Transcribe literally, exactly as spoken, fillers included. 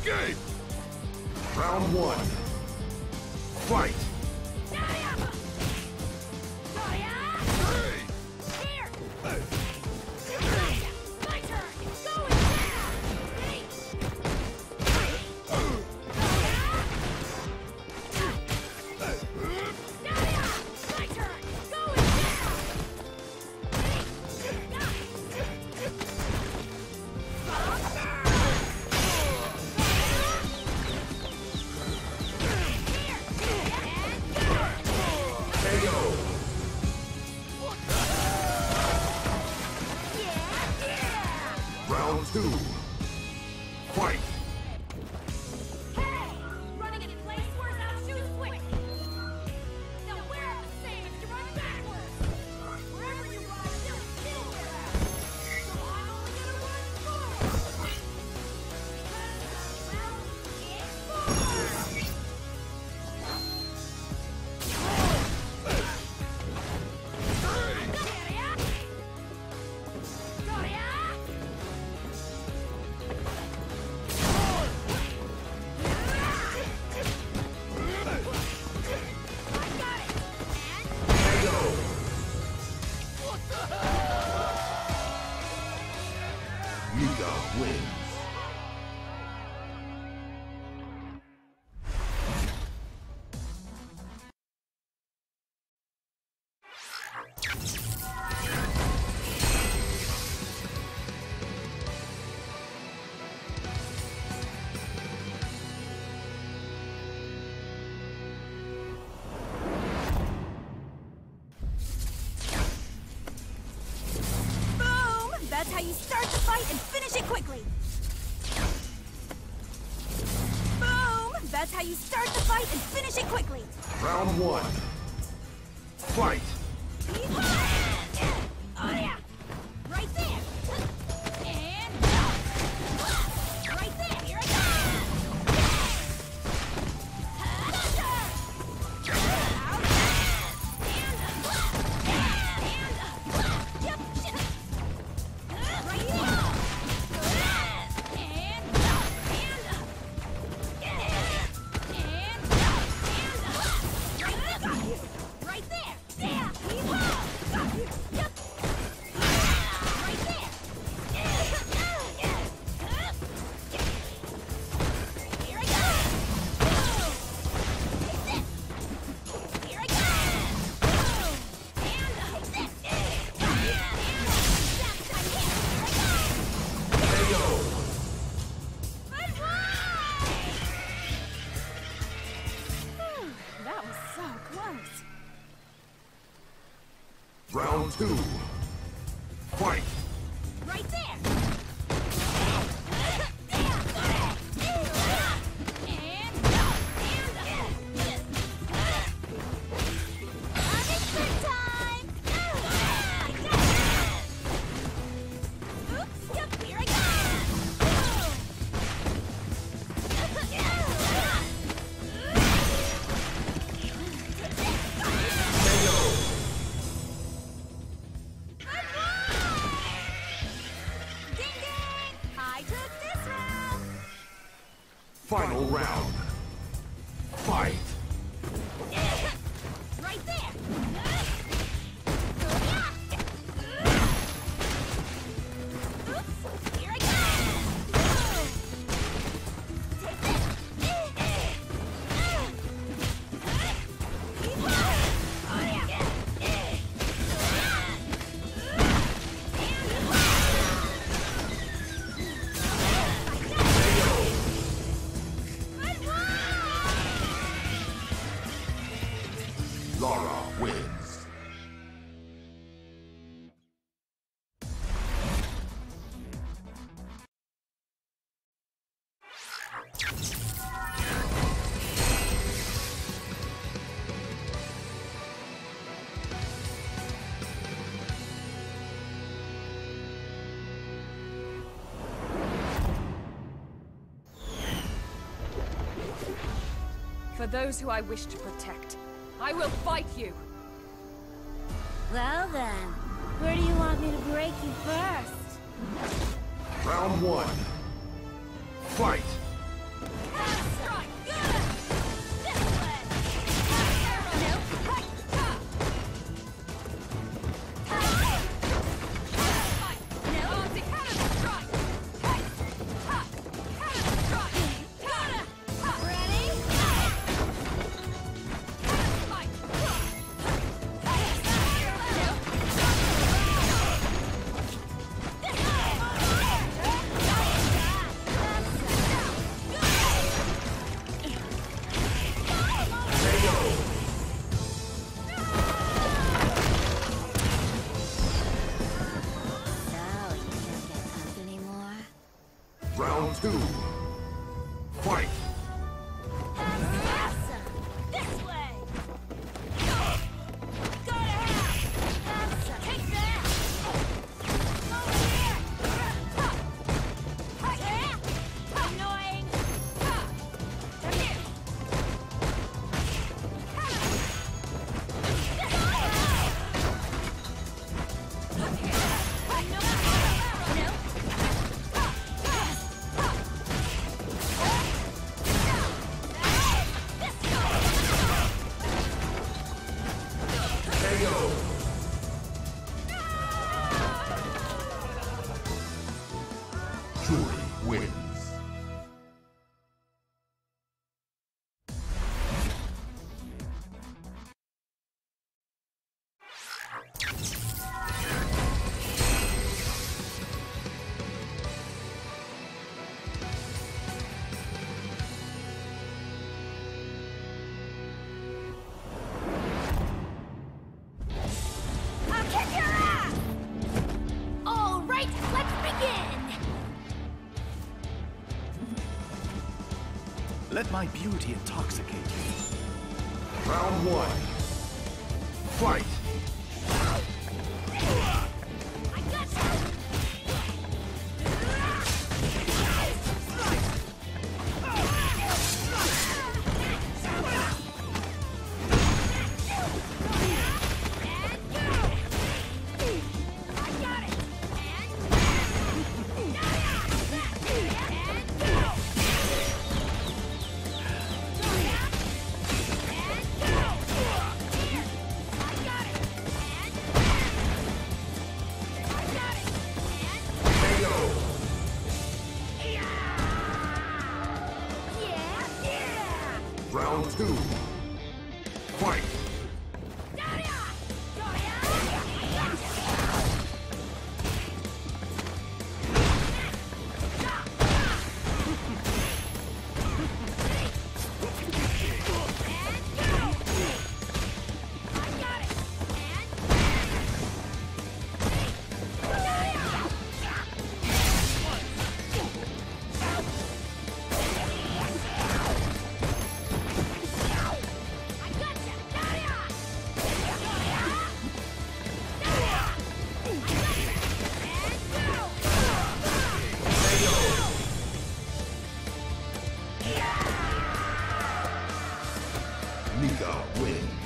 Escape! Round one. Fight! Round two. Fight! Hey! Running in place wears out shoes quick! Now wear out the same if you run backwards! Wherever you run, they'll still wear out! So I'm only gonna run forward! Well, it's forward! Yuga wins. That's how you start the fight and finish it quickly! Boom! That's how you start the fight and finish it quickly! Round one. Fight! Oh yeah! Right there! And... right there! Here I go! Round two. Fight! Right there! Final round. Fight! Right there! Oops! Here I go! Take this! Oh yeah! Lara wins. For those who I wish to protect, I will fight you! Well then, where do you want me to break you first? Round one. Fight! Julie wins. I'll kick your ass! All right, let's begin! Let my beauty intoxicate you. Round one. Fight! I got you! And go! I got it! And... And go! Round two. Fight! Mika wins.